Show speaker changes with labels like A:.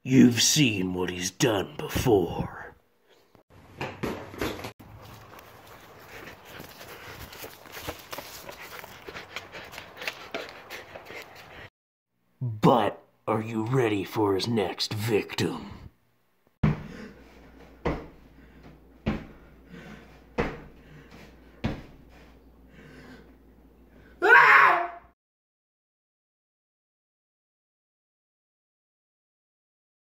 A: You've seen what he's done before. But are you ready for his next victim?